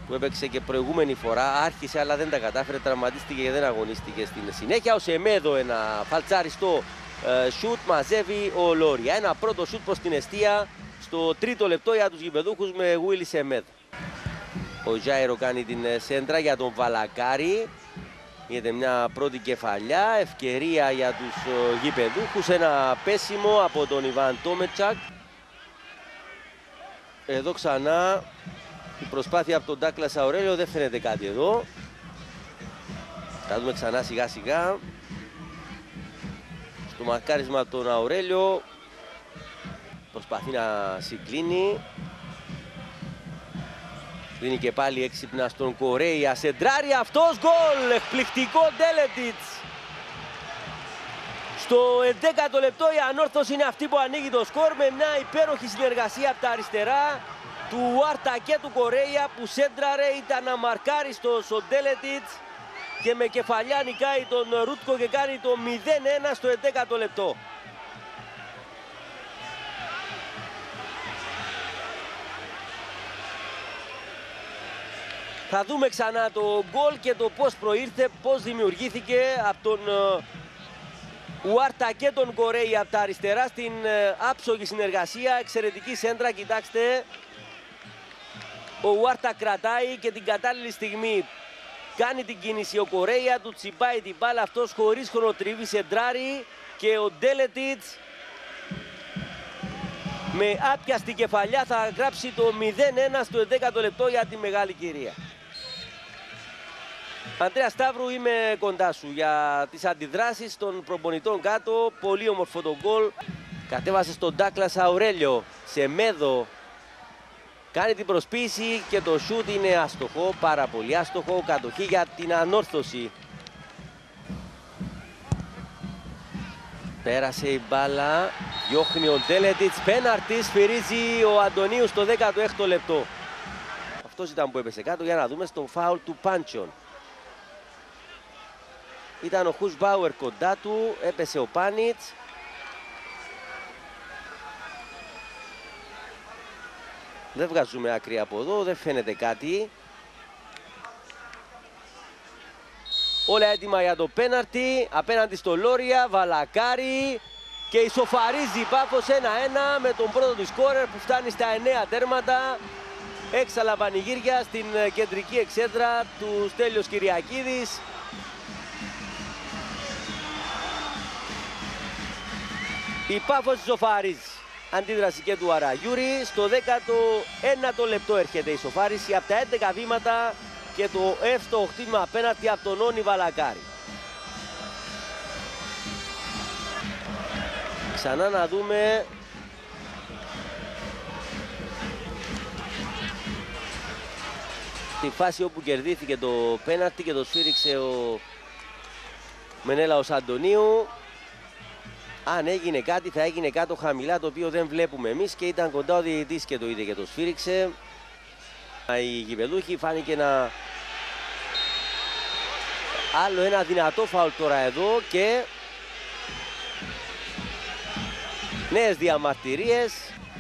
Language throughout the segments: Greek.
που έπαιξε και προηγούμενη φορά. Άρχισε αλλά δεν τα κατάφερε, τραυματίστηκε και δεν αγωνίστηκε στην συνέχεια. Ο Σεμέδο ένα φαλτσάριστο σουτ μαζεύει ο Λόρια. Ένα πρώτο σουτ προς την εστία στο τρίτο λεπτό για τους γηπεδούχους με Γουίλι Σεμέδο. Ο Τζάιρο κάνει την σέντρα για τον Βαλακάρη. Γίνεται μια πρώτη κεφαλιά, ευκαιρία για τους γηπεδούχους. Ένα πέσιμο από τον Ιβάν Τόμετσακ. Εδώ ξανά η προσπάθεια από τον Ντάκλας Αουρέλιο, δεν φαίνεται κάτι εδώ. Θα δούμε ξανά σιγά σιγά. Στο μαρκάρισμα από τον Αουρέλιο. Προσπαθεί να συγκλίνει. Δίνει και πάλι έξυπνα στον Κορέια. Σεντράρει αυτός, γκολ! Εκπληκτικό Ντέλετιτς. Στο 11ο λεπτό η ανόρθωση είναι αυτή που ανοίγει το σκορ με μια υπέροχη συνεργασία από τα αριστερά του Ουάρτα και του Κορέια που σέντραρε, ήταν αμαρκάριστος ο Ντέλετιτς και με κεφαλιά νικάει τον Ρούτκο και κάνει το 0-1 στο 11ο λεπτό. Θα δούμε ξανά το γκολ και το πώς προήρθε, πώς δημιουργήθηκε από τον Ουάρτα και τον Κορέια από τα αριστερά στην άψογη συνεργασία. Εξαιρετική σέντρα, κοιτάξτε. Ο Ουάρτα κρατάει και την κατάλληλη στιγμή κάνει την κίνηση ο Κορέια, του τσιμπάει την μπάλα, αυτός χωρίς χρονοτριβή σεντράρει και ο Ντέλετιτς με άπιαστη κεφαλιά θα γράψει το 0-1 στο 11ο λεπτό για τη μεγάλη κυρία. Αντρέα Σταύρου, είμαι κοντά σου για τις αντιδράσεις των προπονητών κάτω. Πολύ όμορφο το γκολ. Κατέβασε στον Ντάκλας Αουρέλιο. Σεμέδο κάνει την προσποίηση και το σούτ είναι άστοχο, πάρα πολύ άστοχο. Κατοχή για την ανόρθωση. Πέρασε η μπάλα, διώχνει ο Ντέλετιτς, πέναρτη, σφυρίζει ο Αντωνίου στο 16ο λεπτό. Αυτός ήταν που έπεσε κάτω, για να δούμε στο φάουλ του Πάντσιον. Ήταν ο Χουσμπάουερ κοντά του, έπεσε ο Πάνιτς. Δεν βγάζουμε άκρη από εδώ, δεν φαίνεται κάτι. Όλα έτοιμα για το πέναρτι, απέναντι στο Λόρια, Βαλακάρη και ισοφαρίζει η Πάφος 1-1 με τον πρώτο του σκόρερ που φτάνει στα 9 τέρματα. Έξαλα πανηγύρια στην κεντρική εξέδρα του Στέλιος Κυριακίδης. Η Πάφος ισοφαρίζει. Αντίδραση και του Αραγιούρη. Στο 19ο λεπτό έρχεται η ισοφάριση από τα 11 βήματα και το εύστοχο χτύπημα απέναντι από τον Όνι Βαλακάρη. Ξανά να δούμε τη φάση όπου κερδίθηκε το πέναρτι και το σφύριξε ο Μενέλαος Αντωνίου. Αν έγινε κάτι θα έγινε κάτω χαμηλά, το οποίο δεν βλέπουμε εμείς και ήταν κοντά ο διαιτητής και το είδε και το σφύριξε. Οι γηπεδούχοι φάνηκε άλλο ένα δυνατό φάουλ τώρα εδώ και νέες διαμαρτυρίες.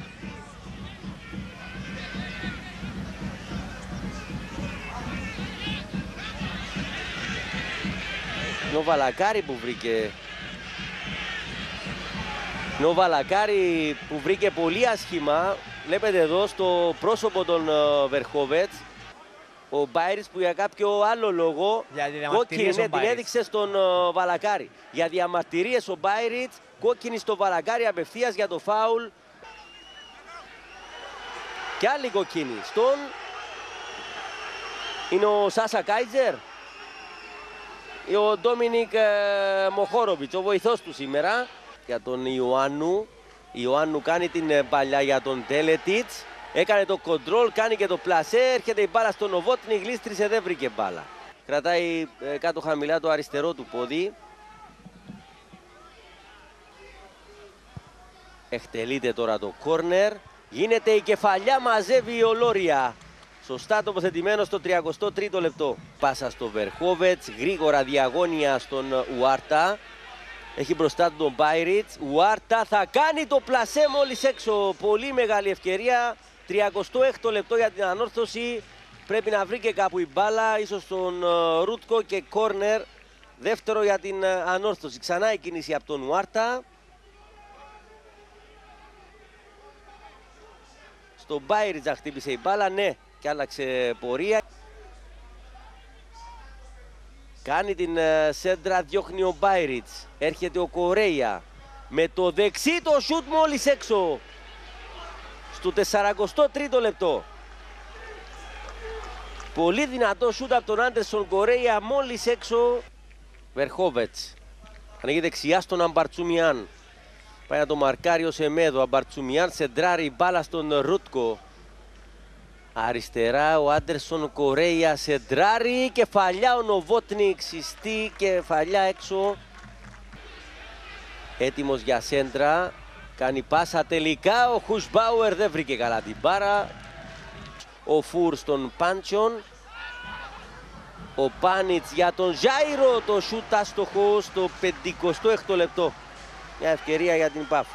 Ο Βαλακάρη που βρήκε πολύ άσχημα. Βλέπετε εδώ στο πρόσωπο των Βερχόβετς ο Μπάιριτς που για κάποιο άλλο λόγο κόκκινη την έδειξε στον Βαλακάρη. Για διαμαρτυρίες ο Μπάιριτς, κόκκινη στο Βαλακάρη απευθείας για το φάουλ. Και άλλη κόκκινη είναι ο Σάσα Κάιτζερ ή ο Ντόμινικ Μοχόροβιτς, ο βοηθός του σήμερα. Για τον Ιωάννου κάνει την παλιά για τον Ντέλετιτς. Έκανε το κοντρόλ, κάνει και το πλασέ, έρχεται η μπάλα στον Νοβότνη, γλίστρισε, δεν βρήκε μπάλα. Κρατάει κάτω χαμηλά το αριστερό του πόδι. Εκτελείται τώρα το κόρνερ. Γίνεται η κεφαλιά, μαζεύει ο Λόρια. Σωστά τοποθετημένο στο 33ο λεπτό. Πάσα στο Βερχόβετς, γρήγορα διαγώνια στον Ουάρτα. Έχει μπροστά του τον Μπάιριτς. Ουάρτα θα κάνει το πλασέ μόλις έξω. Πολύ μεγάλη ευκαιρία. 36ο λεπτό για την ανόρθωση. πρέπει να βρει και κάπου η μπάλα, ίσως τον Ρούτκο, και κόρνερ. Δεύτερο για την ανόρθωση. Ξανά η κίνηση από τον Ουάρτα. Στον Μπάιριτζα χτύπησε η μπάλα, ναι, και άλλαξε πορεία. Κάνει την σέντρα, διώχνει ο Μπάιριτς. Έρχεται ο Κορέια. Με το δεξί το σούτ μόλις έξω. Στο 43ο λεπτό. Πολύ δυνατό σούτ από τον Άντερσον Κορέια, μόλις έξω. Βερχόβετς. Ανοίγει δεξιά στον Αμπαρτσουμιάν. Πάει να το μαρκάρει ο Σεμέδο. Αμπαρτσουμιάν σεντράρει μπάλα στον Ρούτκο. Αριστερά ο Άντερσον Κορέια σεντράρει. Κεφαλιά ο Νοβότνικ, συστή, κεφαλιά έξω. Έτοιμος για σέντρα. Κάνει πάσα τελικά. Ο Χουσμπάουερ δεν βρήκε καλά την μπάρα. Ο Φουρ στον Πάντσον. Ο Πάνιτς για τον Ζάιρο. Το σούτ άστοχο στο 56ο λεπτό. Μια ευκαιρία για την ΠΑΦ.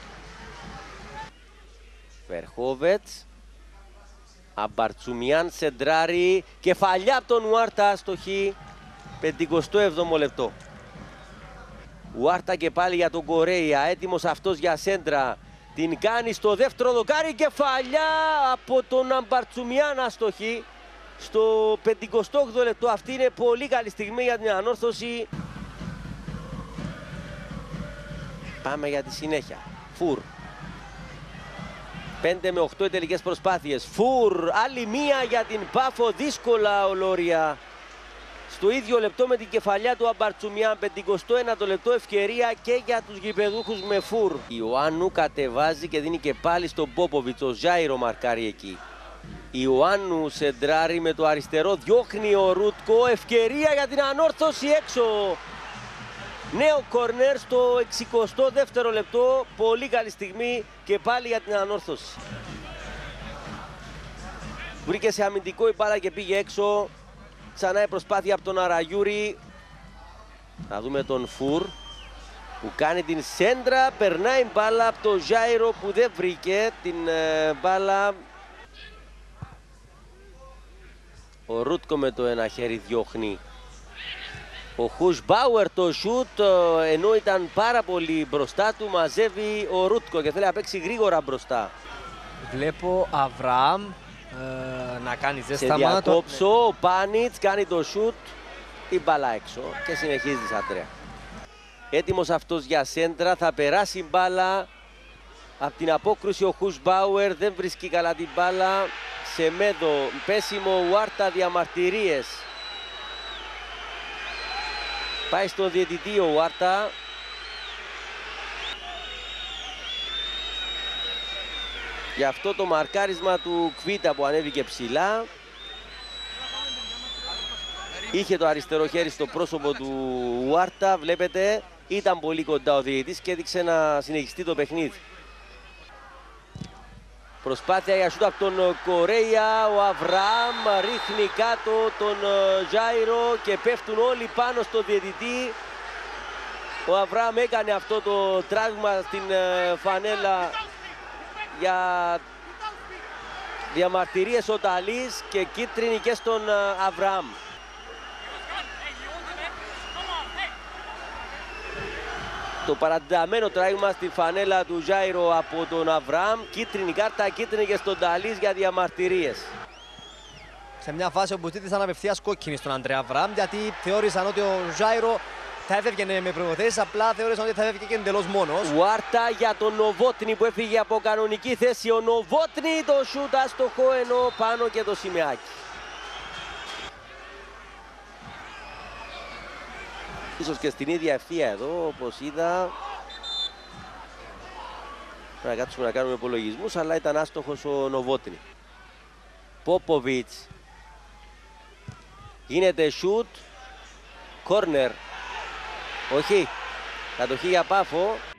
Βερχόβετς. Αμπαρτσουμιάν σεντράρει. Κεφαλιά από τον Ουάρτα άστοχη. 57ο λεπτό. Ουάρτα και πάλι για τον Κορέια. Έτοιμος αυτός για σέντρα. Την κάνει στο δεύτερο δοκάρι. Κεφαλιά από τον Αμπαρτσουμιάν άστοχη. Στο 58ο λεπτό. Αυτή είναι πολύ καλή στιγμή για την ανόρθωση. Πάμε για τη συνέχεια. Φουρ. 5 με 8 οι τελικές προσπάθειες. Φουρ. Άλλη μία για την Πάφο. Δύσκολα ο Λόρια. Στο ίδιο λεπτό με την κεφαλιά του Αμπαρτσουμιάν. 51ο λεπτό ευκαιρία και για τους γηπεδούχους με Φουρ. Ιωάννου κατεβάζει και δίνει και πάλι στον Πόποβιτς. Ο Ζάιρο μαρκάρει εκεί. Ιωάννου σεντράρει με το αριστερό. Διώχνει ο Ρούτκο. Ευκαιρία για την ανόρθωση έξω. Νέο κορνέρ στο 62ο λεπτό. Πολύ καλή στιγμή και πάλι για την ανόρθωση. Βρήκε σε αμυντικό η μπάλα και πήγε έξω. Ξανά η προσπάθεια από τον Αραγιούρη. Να δούμε τον Φουρ που κάνει την σέντρα. Περνάει μπάλα από τον Ζάιρο που δεν βρήκε την μπάλα. Ο Ρούτκο με το ένα χέρι διώχνει. Ο Χουσμπάουερ το σούτ, ενώ ήταν πάρα πολύ μπροστά του, μαζεύει ο Ρούτκο και θέλει να παίξει γρήγορα μπροστά. Βλέπω Αβραάμ να κάνει ζέσταμα. Σε διακόψω, ο Πάνιτς κάνει το σούτ, η μπάλα έξω και συνεχίζει σαν τρέα. Έτοιμος αυτός για σέντρα, θα περάσει η μπάλα. Από την απόκρουση ο Χουσμπάουερ δεν βρίσκει καλά την μπάλα. Σεμέδο, πέσιμο Ουάρτα, διαμαρτυρίες. Πάει στον διαιτητή ο Ουάρτα. Γι' αυτό το μαρκάρισμα του Κβίτα που ανέβηκε ψηλά. Είχε το αριστερό χέρι στο πρόσωπο του Ουάρτα, βλέπετε. Ήταν πολύ κοντά ο διαιτητής και έδειξε να συνεχιστεί το παιχνίδι. Προσπάθεια για σούτ από τον Κορέια, ο Αβραάμ ρίχνει κάτω τον Ζάιρο και πέφτουν όλοι πάνω στο διαιτητή. Ο Αβραάμ έκανε αυτό το τράγμα στην φανέλα για διαμαρτυρίες ο Ταλής και κίτρινη και στον Αβραάμ. Το παρατημένο τράγμα στη φανέλα του Ζάιρο από τον Αβραάμ. Κίτρινη κάρτα, κίτρινη και στον Ταλής για διαμαρτυρίες. Σε μια φάση όπου ζήτησαν απευθείας κόκκινη στον Αντρέα Αβραάμ, γιατί θεώρησαν ότι ο Ζάιρο θα έφευγε με προϋποθέσεις, απλά θεώρησαν ότι θα έφευγε και εντελώς μόνος. Ουάρτα για τον Νοβότνη που έφυγε από κανονική θέση. Ο Νοβότνη το σούτ άστοχο, ενώ πάνω και το σημαίακι. Ίσως και στην ίδια ευθεία εδώ, όπως είδα. Πρέπει να κάτσουμε να κάνουμε υπολογισμούς, αλλά ήταν άστοχος ο Νοβότνη. Πόποβιτς. Γίνεται σούτ. Κόρνερ. Όχι. Κατοχή για Πάφο.